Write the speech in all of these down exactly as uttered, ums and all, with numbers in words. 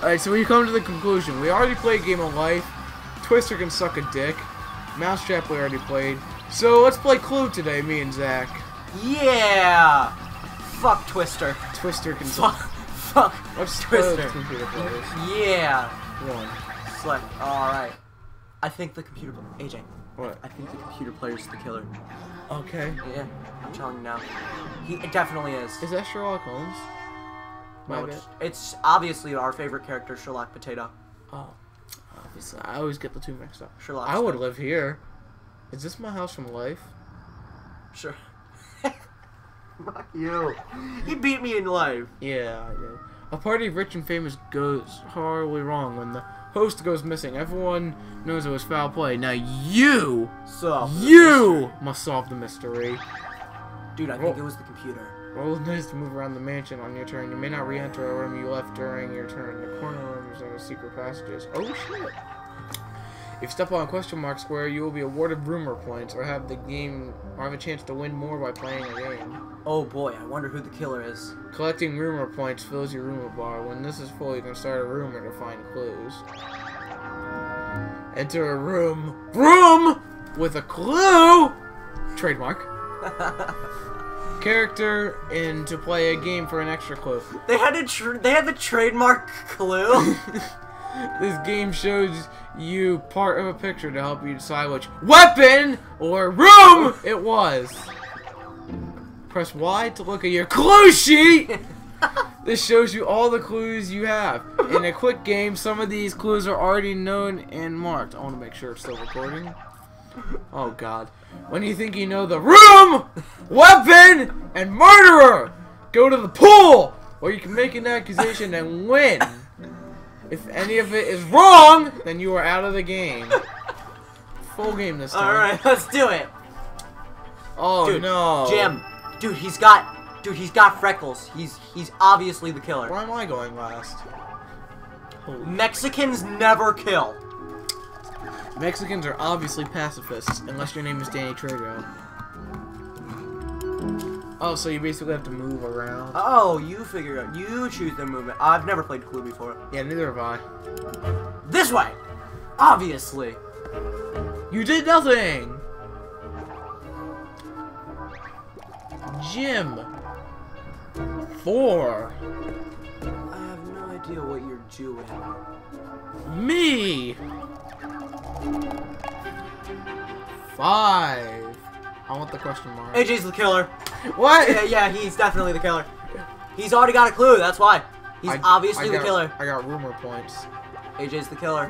Alright, so we come to the conclusion. We already played Game of Life. Twister can suck a dick. Mousetrap we already played. So let's play Clue today, me and Zach. Yeah! Fuck Twister. Twister can Fuck. suck. Fuck Let's Twister. Computer players. Yeah. One. Select. Alright. I think the computer... A J. What? I think the computer player is the killer. Okay. Yeah, I'm telling you now. He it definitely is. Is that Sherlock Holmes? No, it's, it's obviously our favorite character, Sherlock Potato. Oh. Obviously. I always get the two mixed up. Sherlock. I would live here. Is this my house from life? Sure. Fuck you. He beat me in life. Yeah, I did. A party of rich and famous goes horribly wrong when the host goes missing. Everyone knows it was foul play. Now you, so you must solve the mystery. Dude, I Roll. think it was the computer. Roll the dice to move around the mansion on your turn. You may not re-enter a room you left during your turn. The corner rooms are secret passages. Oh shit! If you step on a question mark square, you will be awarded rumor points, or have the game, or have a chance to win more by playing a game. Oh boy, I wonder who the killer is. Collecting rumor points fills your rumor bar. When this is full, you can start a rumor to find clues. Enter a room, room with a clue. Trademark. Character in to play a game for an extra clue. They had a tr they had the trademark clue. This game shows you part of a picture to help you decide which weapon or room it was. Press Y to look at your clue sheet. This shows you all the clues you have. In a quick game, some of these clues are already known and marked. I want to make sure it's still recording. Oh god. When you think you know the room, weapon, and murderer, go to the pool, or you can make an accusation and win. If any of it is wrong, then you are out of the game. Full game this time. Alright, let's do it. Oh Dude, no. Jim. Dude, he's got dude, he's got freckles. He's he's obviously the killer. Why am I going last? Holy. Mexicans never kill. Mexicans are obviously pacifists, unless your name is Danny Trejo. Oh, so you basically have to move around. Oh, you figure out. You choose the movement. I've never played Clue before. Yeah, neither have I. This way! Obviously. You did nothing! Jim. Four. I have no idea what you're doing. Me. Five. I want the question mark. A J's the killer. What? Yeah, yeah, he's definitely the killer. He's already got a clue, that's why. He's I, obviously I the got, killer. I got rumor points. A J's the killer.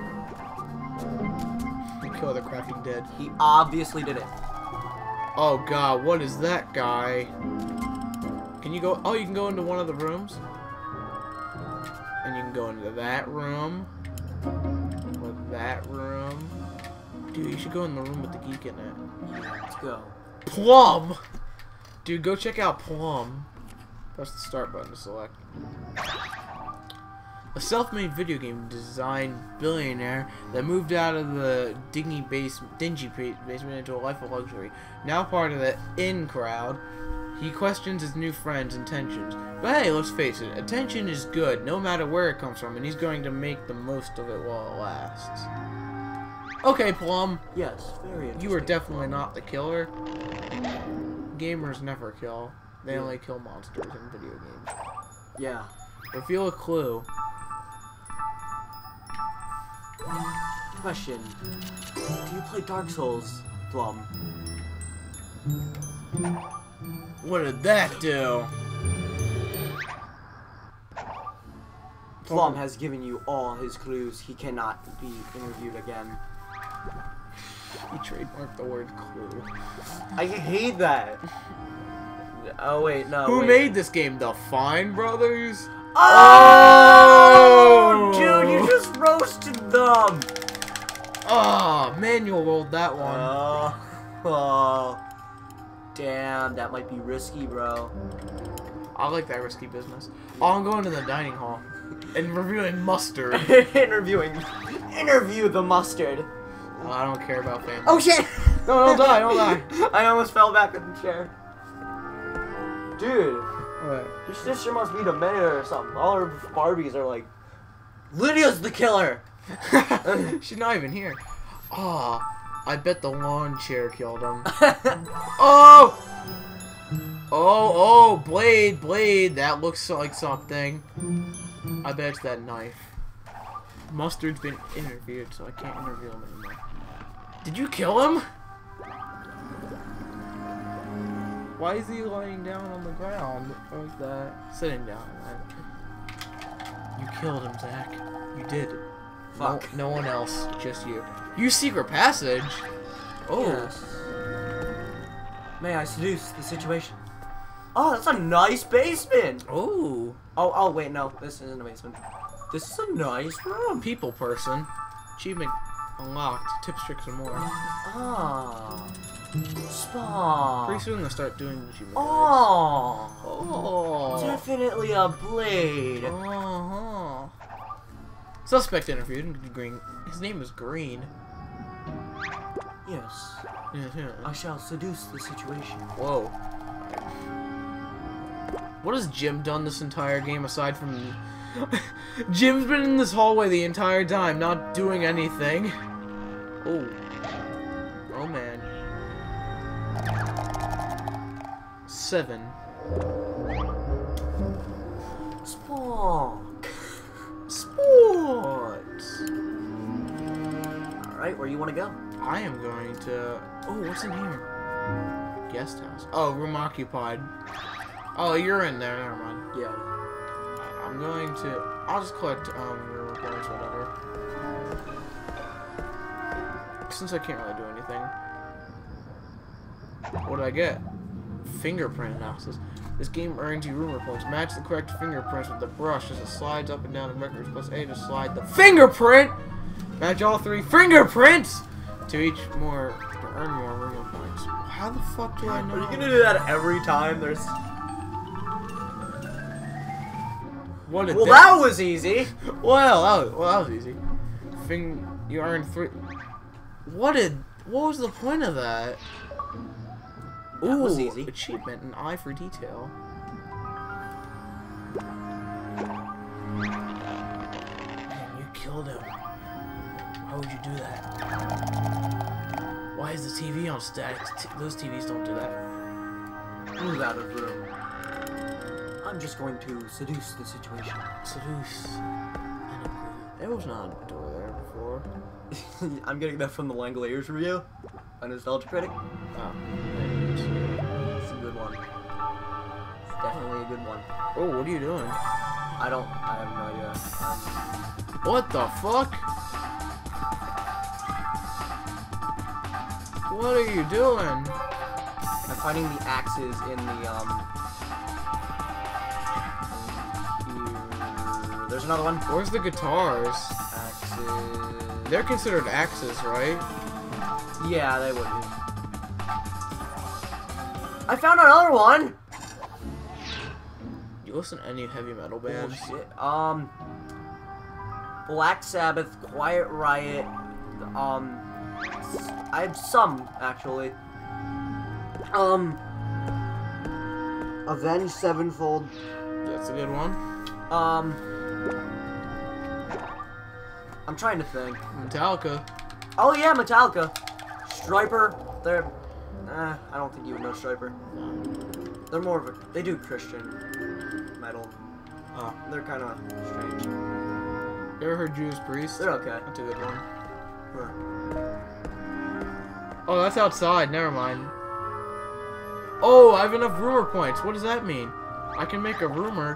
You kill the crafting dead. He obviously did it. Oh god, what is that guy? Can you go? Oh, you can go into one of the rooms. And you can go into that room. With that room. Dude, you should go in the room with the geek in it. Let's go. Plum! Dude, go check out Plum. Press the start button to select. A self-made video game design billionaire that moved out of the dingy base, dingy basement into a life of luxury. Now part of the in crowd, he questions his new friend's intentions. But hey, let's face it, attention is good, no matter where it comes from, and he's going to make the most of it while it lasts. Okay, Plum. Yes, very interesting. You are definitely not the killer. Gamers never kill. They Yeah. only kill monsters in video games. Yeah. Reveal a clue. Question. Do you play Dark Souls, Plum? What did that do? Plum has given you all his clues. He cannot be interviewed again. He trademarked the word clue. I hate that. Oh wait, no. Who wait. made this game? The Fine Brothers? Oh, dude, you just roasted them. Oh, Manuel rolled that one. Oh, oh, damn, that might be risky, bro. I like that risky business. Oh, I'm going to the dining hall and reviewing mustard. Interviewing, interview the mustard. Oh, I don't care about family. Oh shit! No, don't die, don't die. I almost fell back in the chair. Dude, What? your sister must be demented or something. All her Barbies are like Lydia's the killer! She's not even here. Oh, I bet the lawn chair killed him. Oh! Oh, oh, blade, blade. That looks like something. I bet it's that knife. Mustard's been interviewed, so I can't interview him anymore. Did you kill him? Why is he lying down on the ground like that? Sitting down. You killed him, Zack. You did. Fuck. No, no one else, just you. You secret passage? Oh. Yes. May I seduce the situation? Oh, that's a nice basement! Oh. Oh, oh, wait, no. This isn't a basement. This is a nice room. People person. Achievement unlocked. Tips, tricks, and more. Ah. Spa. Pretty soon they'll start doing achievement. Oh. Oh. Definitely a blade. Uh-huh. Suspect interviewed. Green. His name is Green. Yes. Yeah, yeah. I shall seduce the situation. Whoa. What has Jim done this entire game aside from... Jim's been in this hallway the entire time, not doing anything. Oh. Oh, man. Seven. Spawn. Sports. Alright, where you want to go? I am going to... Oh, what's in here? Guest house. Oh, room occupied. Oh, you're in there. Never mind. Yeah. I'm going to... I'll just collect um, room reports, whatever. Since I can't really do anything. What did I get? Fingerprint analysis. This game earns you room points. Match the correct fingerprints with the brush as it slides up and down the records. Plus A to slide the fingerprint! Match all three fingerprints! To each more... to earn more room points. How the fuck do I know? Are you gonna do that every time there's... What did Well, that... that was easy! Well, that was, well, that was easy. Fing... You earned three... What did... What was the point of that? Ooh, that was easy. Achievement, an eye for detail. Man, you killed him. Why would you do that? Why is the T V on static? T those T Vs don't do that. Move out of the room. I'm just going to seduce the situation. Seduce. There was not a door there before. I'm getting that from the Langoliers review. A nostalgia critic. Oh. It's a good one. It's definitely a good one. Oh, what are you doing? I don't. I have no idea. Um, What the fuck? What are you doing? I'm finding the axes in the um. Here. There's another one. Where's the guitars? Axes. They're considered axes, right? Yeah, they would be. I found another one. You listen to any heavy metal bands? Bullshit. Um, Black Sabbath, Quiet Riot. Um, I have some actually. Um, Avenged Sevenfold. That's a good one. Um, I'm trying to think. Metallica. Oh yeah, Metallica. Striper. They're. Uh, I don't think you would know Striper. They're more of a. They do Christian metal. Oh. They're kind of strange. You ever heard Judas Priest? They're okay. That's a good one. Huh. Oh, that's outside. Never mind. Oh, I have enough rumor points. What does that mean? I can make a rumor.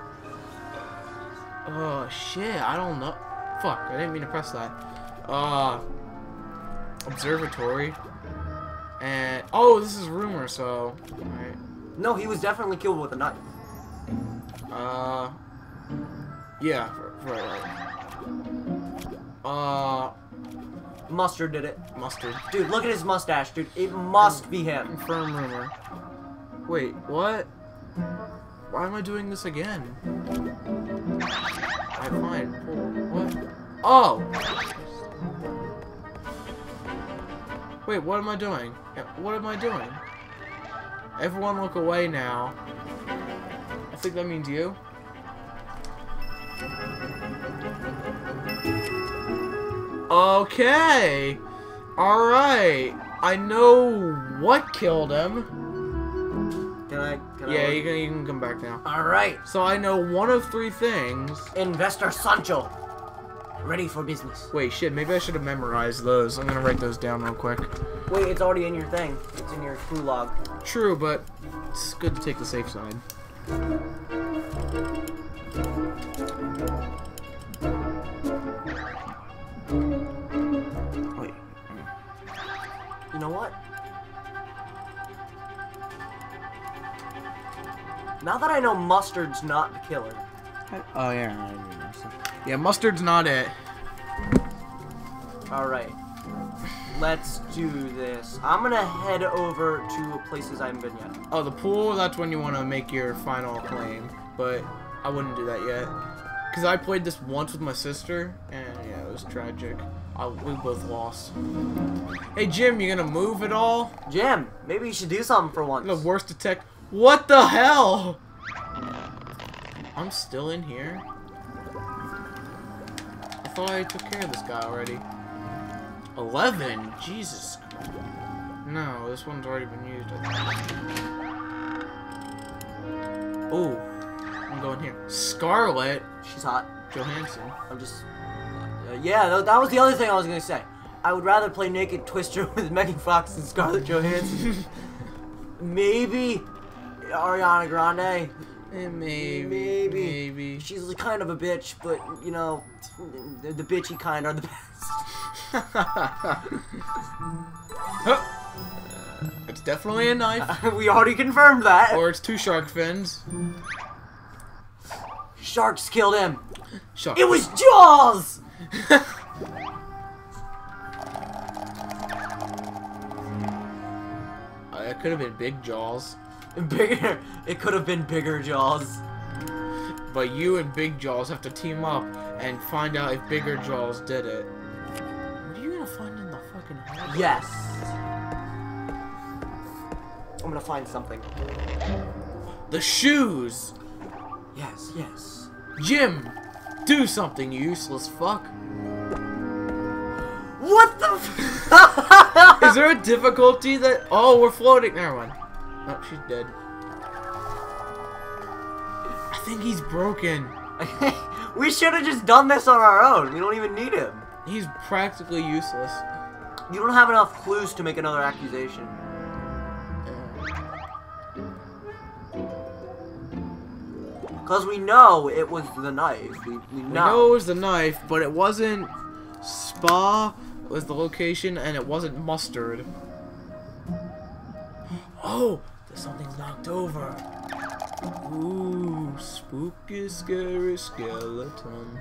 Oh, shit. I don't know. Fuck. I didn't mean to press that. Uh, observatory. And, oh, this is rumor, so. Alright. No, he was definitely killed with a knife. Uh, yeah, right, right. Uh, Mustard did it. Mustard. Dude, look at his mustache, dude. It must be him. Confirm rumor. Wait, what? Why am I doing this again? Alright, fine. What? Oh! Wait, what am I doing? What am I doing? Everyone look away now. I think that means you. Okay. Alright. I know what killed him. Can I? Can Yeah, I you can, you can come back now. Alright. So I know one of three things. Investor Sancho. Ready for business. Wait, shit, maybe I should have memorized those. I'm gonna write those down real quick. Wait, it's already in your thing. It's in your crew log. True, but it's good to take the safe side. Wait. You know what? Now that I know Mustard's not the killer. Oh, yeah. I didn't know so. Yeah, mustard's not it. Alright. Let's do this. I'm gonna head over to places I haven't been yet. Oh, the pool, that's when you want to make your final claim. But I wouldn't do that yet. Because I played this once with my sister, and yeah, it was tragic. I, we both lost. Hey, Jim, you gonna move at all? Jim, maybe you should do something for once. The worst detect. What the hell? I'm still in here. I thought I took care of this guy already. Eleven? Jesus. No, this one's already been used. Oh, I'm going here. Scarlett She's hot. Johansson. I'm just... Uh, yeah, that, that was the other thing I was gonna say. I would rather play Naked Twister with Megan Fox than Scarlett Johansson. Maybe Ariana Grande. Eh, maybe, Maybe. maybe. She's kind of a bitch, but, you know, the, the bitchy kind are the best. Huh. It's definitely a knife. We already confirmed that. Or it's two shark fins. Sharks killed him. Shark. It was Jaws! Uh, it could have been Big Jaws. Bigger. It could have been bigger Jaws. But you and Big Jaws have to team up and find out if Bigger Jaws did it. What are you gonna find in the fucking hallway? Yes. I'm gonna find something. The shoes! Yes, yes. Jim! Do something, you useless fuck. What the f- Is there a difficulty that... Oh, we're floating. Never mind. Oh, she's dead. I think he's broken. We should have just done this on our own. We don't even need him. He's practically useless. You don't have enough clues to make another accusation. Because we know it was the knife. We, we know. We know it was the knife, but it wasn't Spa was the location, and it wasn't Mustard. Oh, there's something's knocked over. Ooh, spooky, scary skeleton.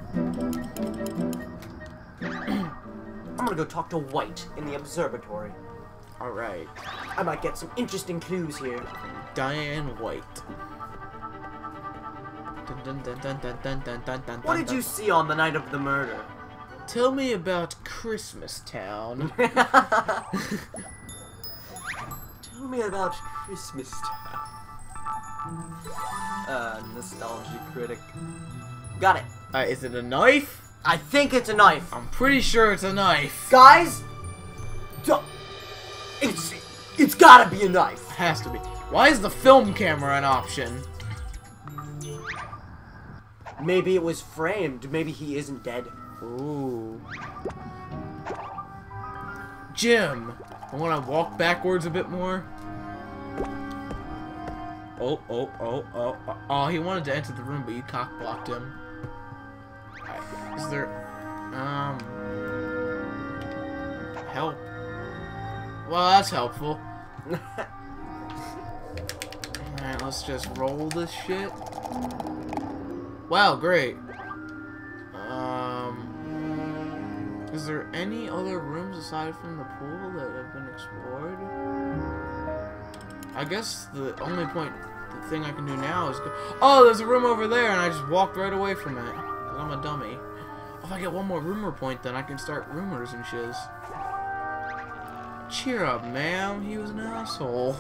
I'm gonna go talk to White in the observatory. Alright. I might get some interesting clues here. Diane White. Dun, dun, dun, dun, dun, dun, dun, dun, What dun, did you see on the night of the murder? Tell me about Christmas Town. Tell me about Christmas Town. Uh, nostalgia critic. Got it. Uh, is it a knife? I think it's a knife. I'm pretty sure it's a knife. Guys, don't. It's it's gotta be a knife. Has to be. Why is the film camera an option? Maybe it was framed. Maybe he isn't dead. Ooh. Jim, I want to walk backwards a bit more. Oh, oh, oh, oh, oh, oh, he wanted to enter the room, but you cock blocked him. Right. Is there, um, help? Well, that's helpful. Alright, let's just roll this shit. Wow, great. Um, is there any other rooms aside from the pool that have been explored? I guess the only point, the thing I can do now is go. Oh, there's a room over there, and I just walked right away from it. Cause I'm a dummy. If I get one more rumor point, then I can start rumors and shiz. Cheer up, ma'am. He was an asshole.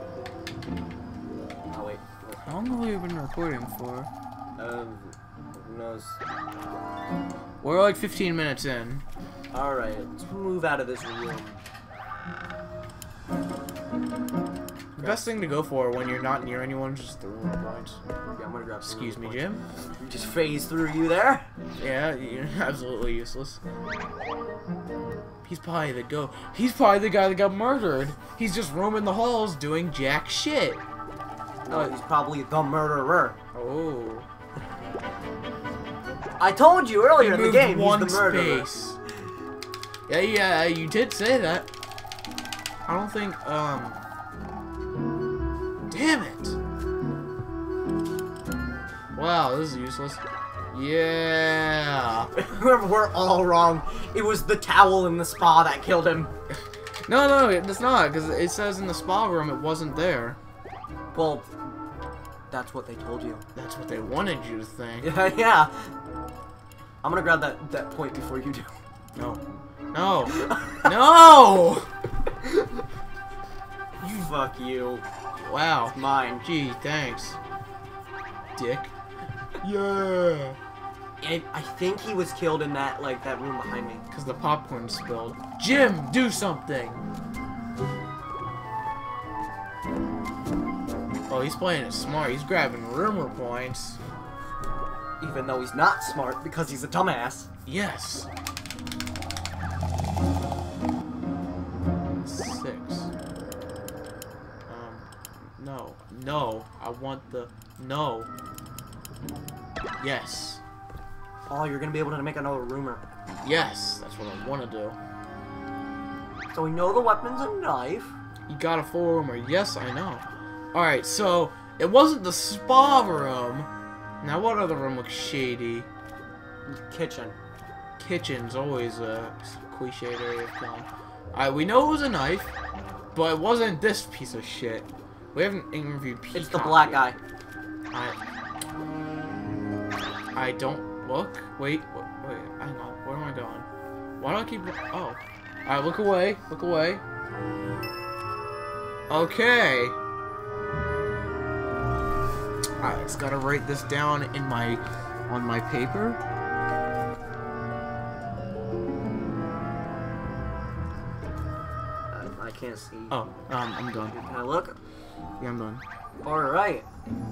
Oh wait. How long have we been recording for? Um, Who knows? We're like fifteen minutes in. Alright, let's move out of this room. The best thing to go for when you're not near anyone is just the room points. Yeah, I'm gonna grab Excuse me, points. Jim. Just phase through you there. Yeah, you're absolutely useless. He's probably the go. He's probably the guy that got murdered. He's just roaming the halls doing jack shit. No, he's probably the murderer. Oh. I told you earlier He in the moved game one he's the murderer. space. Yeah, yeah, you did say that. I don't think, um... Damn it! Wow, this is useless. Yeah! Remember, we're all wrong. It was the towel in the spa that killed him. No, no, it's not, because it says in the spa room it wasn't there. Well, that's what they told you. That's what they wanted you to think. Yeah, yeah. I'm gonna grab that, that point before you do. No. No! No! You fuck you. Wow. It's mine. Gee, thanks. Dick. Yeah! And I think he was killed in that, like, that room behind me. Because the popcorn spilled. Jim, do something! Oh, he's playing it smart. He's grabbing rumor points. Even though he's not smart because he's a dumbass. Yes. Six. Um, no. No. I want the... No. Yes. Oh, you're gonna be able to make another rumor. Yes. That's what I want to do. So we know the weapon's a knife. You got a full rumor. Yes, I know. Alright, so... It wasn't the spa room. Now, what other room looks shady? Kitchen. Kitchen's always a cliched area of killing. Alright, we know it was a knife, but it wasn't this piece of shit. We haven't interviewed Peacock. It's the black guy. I... I don't look. Wait, wait, wait, I know. Where am I going? Why do I keep... Oh. Alright, look away. Look away. Okay. I just gotta write this down in my... on my paper. I can't see. Oh, um, I'm done. Can I look? Yeah, I'm done. Alright.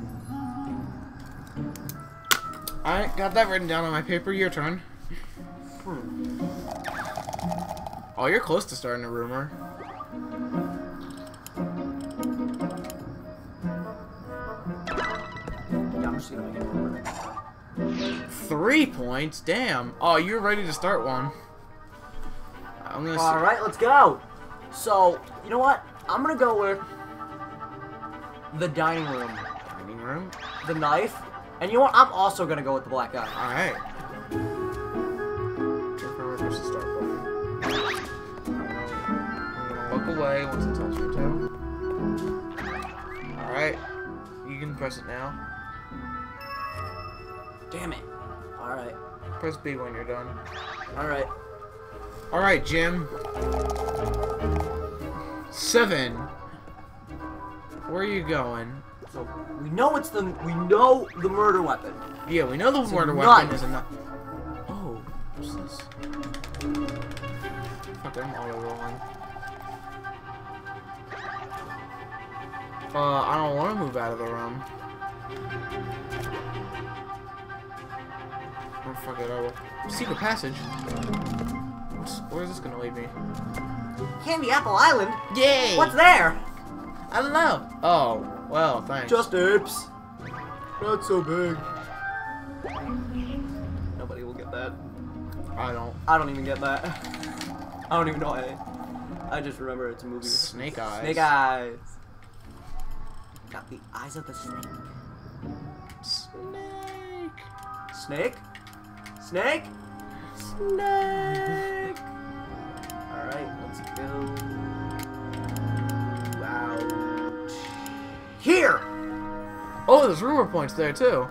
Alright, got that written down on my paper. Your turn. Hmm. Oh, you're close to starting a rumor. Yeah, I'm just gonna make it a rumor. Three points? Damn. Oh, you're ready to start one. I'm gonna see. Alright, let's go. So, you know what? I'm gonna go with the dining room. Dining room? The knife. And you know what? I'm also gonna go with the black guy. Alright. Reverse the start button. I'm gonna look away once it tells me to. Alright. You can press it now. Damn it. Alright. Press B when you're done. Alright. Alright, Jim. Seven. Where are you going? So we know it's the we know the murder weapon. Yeah, we know the It's a murder knife. weapon is a knife. Oh, what's this? Fuck, I'm auto rolling. Uh, I don't want to move out of the room. Oh, fuck it, I will. Secret passage. What's, where is this gonna lead me? Candy Apple Island? Yay! What's there? I don't know. Oh, well, thanks. Just oops. not so big. Nobody will get that. I don't. I don't even get that. I don't even know why. I just remember it's a movie. Snake eyes. Snake eyes. Got the eyes of the snake. Snake. Snake? Snake? Snake! Alright, let's go. Wow. Here! Oh, there's rumor points there too.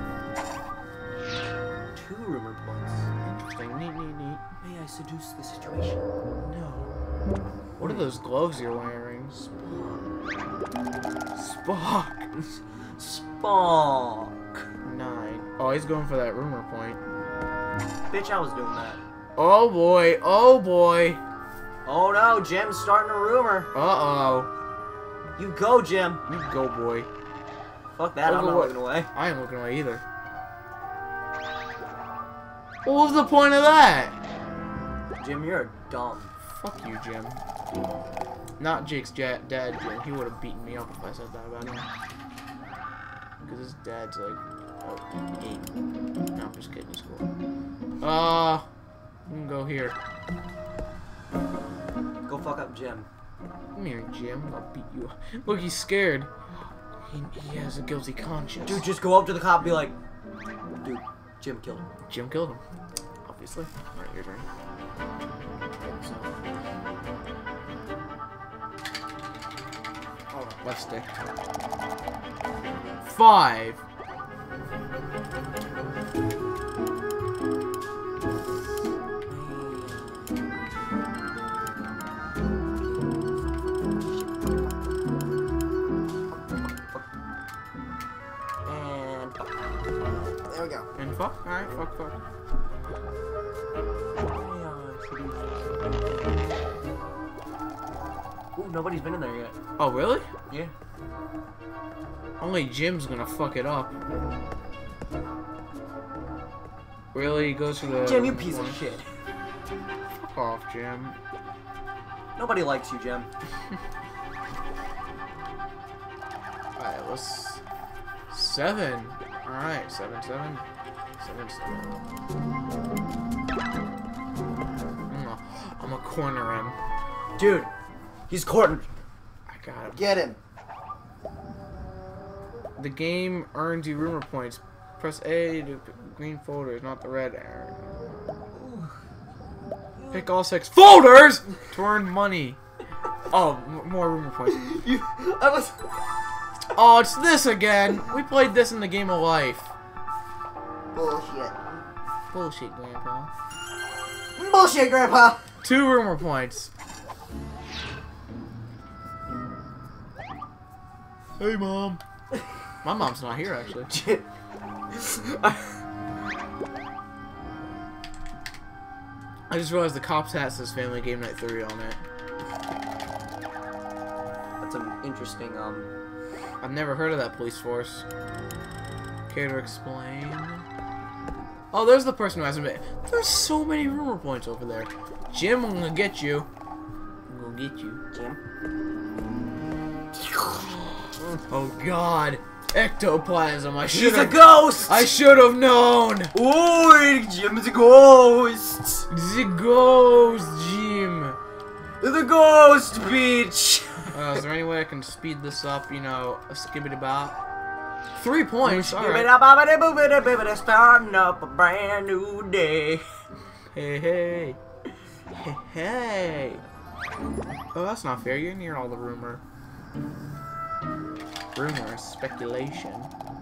Two rumor points. Interesting. Neat, neat, neat. May I seduce the situation? No. What are those gloves you're wearing? Spock. Spock. Spock. Nine. Oh, he's going for that rumor point. Bitch, I was doing that. Oh boy, oh boy. Oh no, Jim's starting a rumor. Uh-oh. You go, Jim. You go, boy. Fuck that, Look I'm not away. looking away. I ain't looking away either. What was the point of that? Jim, you're dumb. Fuck you, Jim. Not Jake's ja dad, Jim. He would have beaten me up if I said that about him. Because his dad's like, oh, eight. No, I'm just kidding. He's cool. Uh, we can go here. Go fuck up Jim. Come here, Jim. I'll beat you. Look, he's scared. He, he has a guilty conscience. Dude, just go up to the cop and be like, dude, Jim killed him. Jim killed him. Obviously. Alright, your turn. So. Oh, left stick. Five. There we go. And fuck? Alright, fuck, fuck. Ooh, nobody's been in there yet. Oh, really? Yeah. Only Jim's gonna fuck it up. Really? He goes for the... Jim, you piece of shit. Fuck off, Jim. Nobody likes you, Jim. Alright, let's... Seven. Alright, seven, seven. Seven, seven. I'm gonna, I'm gonna corner him. Dude, he's cornered. I got him. Get him. The game earns you rumor points. Press A to pick green folders, not the red. Pick all six folders to earn money. Oh, m more rumor points. You, I was... Oh, it's this again. We played this in the game of life. Bullshit. Bullshit, Grandpa. Bullshit, Grandpa. Two rumor points. Hey, Mom. My mom's not here, actually. I just realized the cop's hat says Family Game Night three on it. That's an interesting, um... I've never heard of that police force. Care to explain? Oh, there's the person who hasn't been. There's so many rumor points over there. Jim, I'm gonna get you. I'm gonna get you. Jim? Oh God, ectoplasm! I should. He's a have. ghost. I should have known. Oh, Jim's a ghost. The ghost, Jim. The ghost, bitch. Uh, is there any way I can speed this up? You know, a skibbity bop. Three points. All right. Starting up a brand new day. Hey, hey, hey, hey. Oh, that's not fair. You're near all the rumor. Rumor, speculation.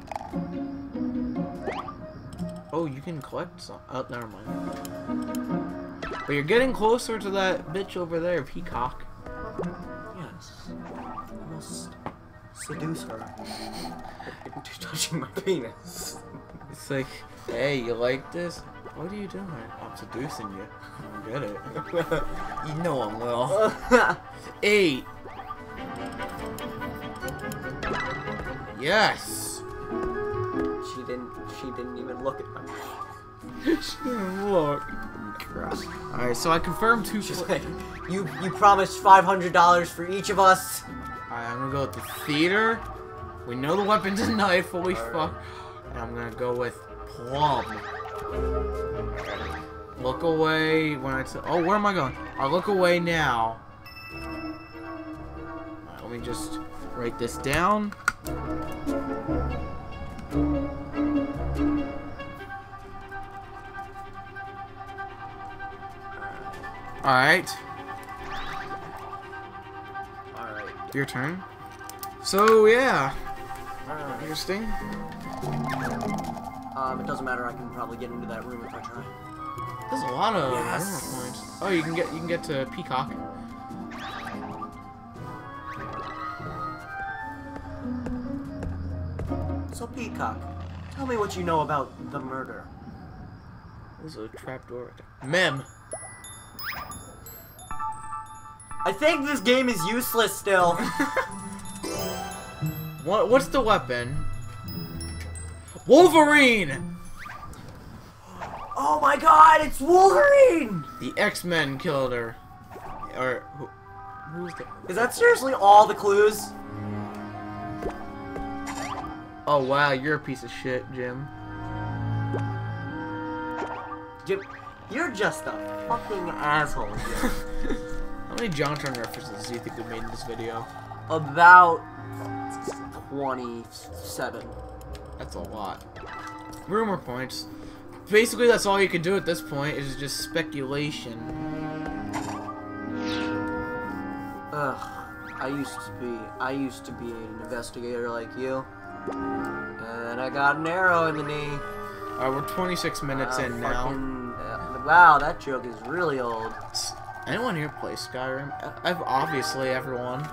Oh, you can collect some. Oh, never mind. But you're getting closer to that bitch over there, Peacock. Yes. I must seduce her into touching my penis. It's like, hey, you like this? What are you doing? I'm seducing you. I don't get it. You know I'm well. Eight. Yes. She didn't. She didn't even look at my. She didn't look. All right, so I confirmed two. She's like, you you promised five hundred dollars for each of us. All right, I'm gonna go with the theater. We know the weapon's a knife. Holy All fuck! right. And I'm gonna go with plum. Look away when I. T oh, where am I going? I'll look away now. All right, let me just write this down. Alright. Alright. Your turn. So, yeah. Alright. Interesting. Um, it doesn't matter, I can probably get into that room if I try. There's a lot of Yes. rumor points. Oh, you can get you can get to Peacock. So, Peacock, Tell me what you know about the murder. This is a trapdoor. Mem. I think this game is useless still. What? What's the weapon? Wolverine. Oh my God! It's Wolverine. The X-Men killed her. Or who? Who's the? Is that seriously all the clues? Oh wow, you're a piece of shit, Jim. Jim, you're just a fucking asshole, Jim. How many JonTron references do you think we made in this video? About twenty-seven. That's a lot. Rumor points. Basically, that's all you can do at this point, is just speculation. Ugh, I used to be, I used to be an investigator like you. And I got an arrow in the knee. Alright, we're twenty-six minutes uh, in now. fucking, uh, wow, that joke is really old. Anyone here play Skyrim? I've obviously everyone.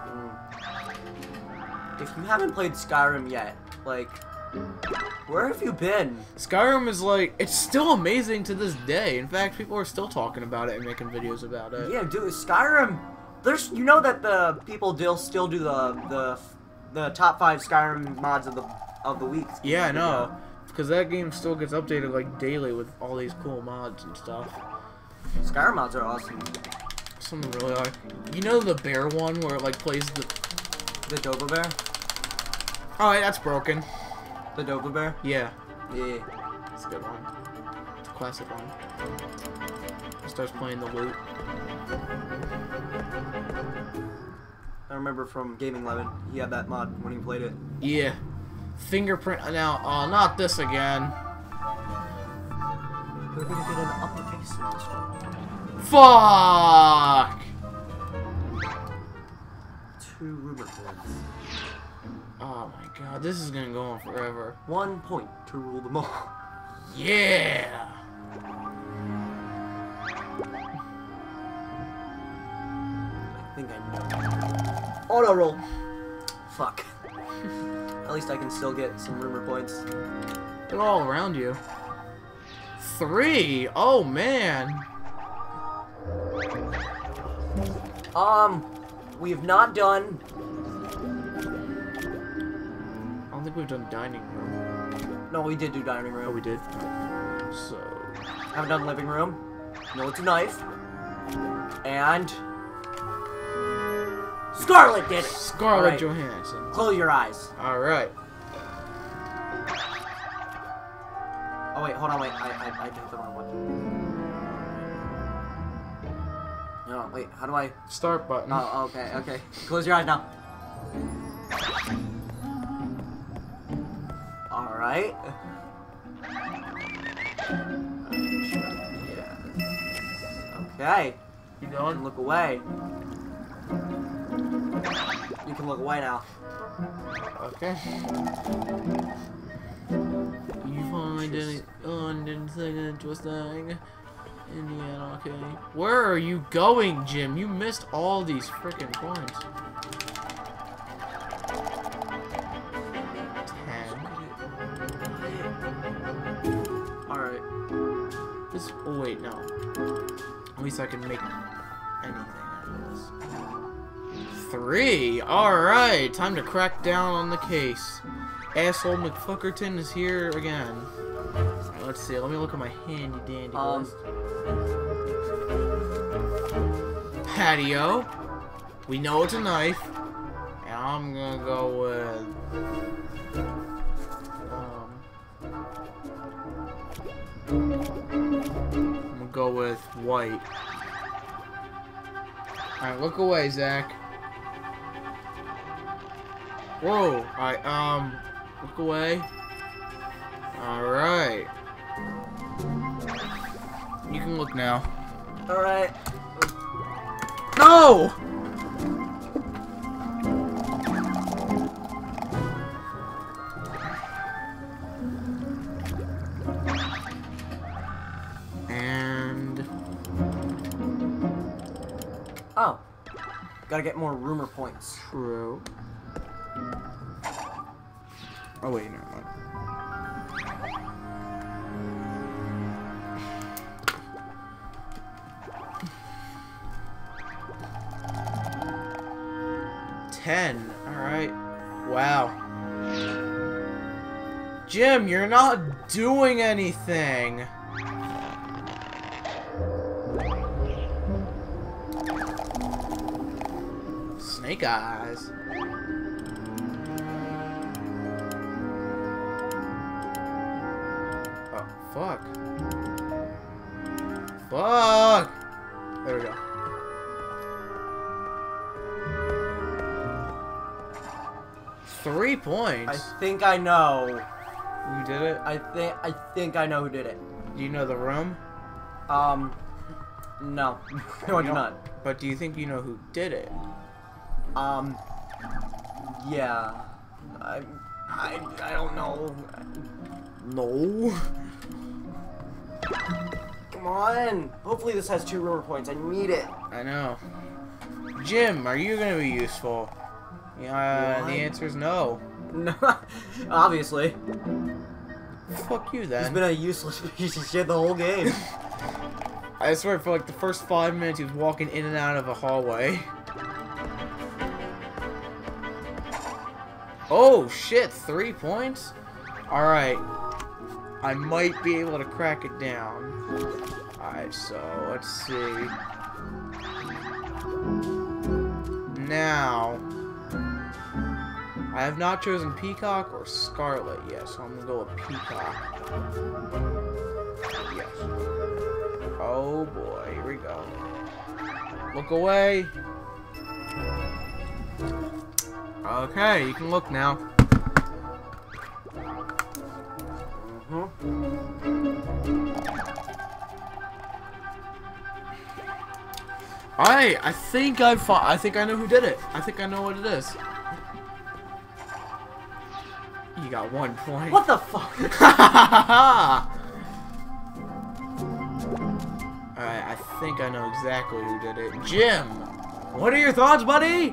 If you haven't played Skyrim yet, like, where have you been? Skyrim is like, it's still amazing to this day. In fact, people are still talking about it and making videos about it. Yeah, dude, Skyrim. There's, you know that the people still still do the the the top five Skyrim mods of the of the week. Yeah, I know, because that game still gets updated like daily with all these cool mods and stuff. Skyrim mods are awesome. Some really are. You know the bear one where it like plays the The Dover Bear. Oh, yeah, that's broken. The Dover Bear. Yeah, Yeah. it's a good one. It's a classic one. It starts playing the loot. I remember from Gaming eleven, he had that mod when he played it. Yeah. Fingerprint. Now, uh, not this again. We're gonna get an uppercase in this one. Fuck! Two rumor points. Oh my god, this is gonna go on forever. One point to rule them all. Yeah! I think I know. Auto roll. Fuck. At least I can still get some rumor points. They're all around you. Three! Oh man! Um, we have not done. I don't think we've done dining room. No, we did do dining Oh, room. we did? So... Haven't done living room. No, it's a knife. And Scarlet did it. Scarlett Right. Johansson. Close your eyes. Alright. Oh wait, hold on, wait. I I I did the wrong one. No, wait. How do I? Start button. Oh, okay, okay. Close your eyes now. All right. Okay. You You going? can look away. You can look away now. Okay. You find any undistinguished interesting Indiana, okay. Where are you going, Jim? You missed all these freaking points. Ten. Alright. This, oh wait, no. At least I can make anything out of this. Three! Alright, time to crack down on the case. Asshole McFuckerton is here again. Alright, let's see, let me look at my handy dandy Um. list. Patio. We know it's a knife. And I'm gonna go with... Um... I'm gonna go with white. Alright, look away, Zach. Whoa! Alright, um... Look away. Alright. You can look now. Alright. No! And... Oh. Gotta get more rumor points. True. Oh wait, no. no. ten. Alright. Wow. Jim, you're not doing anything. Snake eyes. Oh, fuck. Fuck! There we go. Three points. I think I know. You did it? I think I think I know who did it. Do you know the room? Um, no, no, I do not. But do you think you know who did it? Um, yeah, I, I, I don't know. No. Come on. Hopefully this has two rumor points. I need it. I know. Jim, are you gonna be useful? Yeah, the answer is no. No, obviously. Fuck you then. He's been a useless piece of shit the whole game. I swear, for like the first five minutes, he was walking in and out of a hallway. Oh shit! Three points. All right. I might be able to crack it down. All right. So let's see. Now. I have not chosen Peacock or Scarlet yet, so I'm gonna go with Peacock. Yes. Oh boy, here we go. Look away. Okay, you can look now. Mm-hmm. Alright, I think I fought. I think I know who did it. I think I know what it is. You got one point. What the fuck? Alright, I think I know exactly who did it. Jim! What are your thoughts, buddy?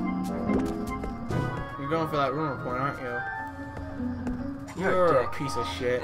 You're going for that rumor point, aren't you? You're, You're a, a piece of shit.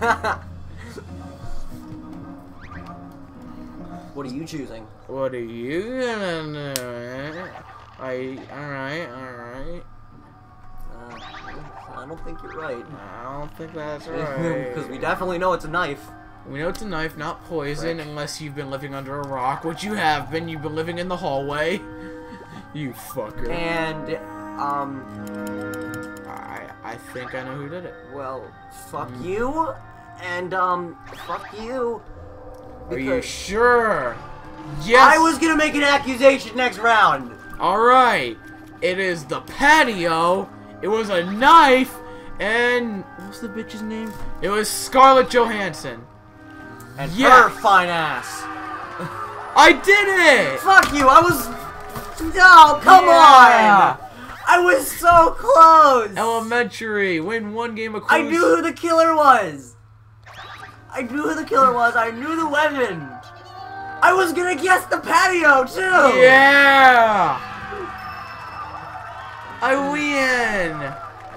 What are you choosing? What are you gonna do? I, alright, alright. Uh, I don't think you're right. I don't think that's right. Because we definitely know it's a knife. We know it's a knife, not poison, Frick. unless you've been living under a rock, which you have been. You've been living in the hallway. You fucker. And, um... I I think I know who did it. well, fuck you, and, um, fuck you. Are you sure? Yes! I was gonna make an accusation next round! Alright. It is the patio. It was a knife. And what's the bitch's name? It was Scarlett Johansson. And Yeah. her fine ass. I did it! Fuck you, I was... No, come Yeah. on! I was so close! Elementary. Win one game of quiz. I knew who the killer was! I knew who the killer was, I knew the weapon! I was gonna guess the patio, too! Yeah! I win!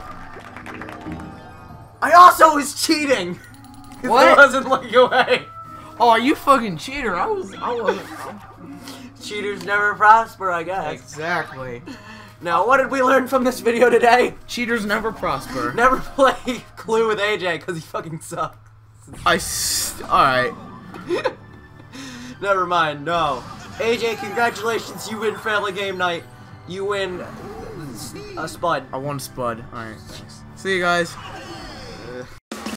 I also was cheating! What? It wasn't looking away! Oh, you fucking cheater. I was, I wasn't. Cheaters never prosper, I guess. Exactly. Now, what did we learn from this video today? Cheaters never prosper. Never play Clue with A J, because he fucking sucks. I s- Alright. Never mind, no. A J, congratulations, you win Family Game Night. You win a Spud. I won Spud. Alright. See you guys.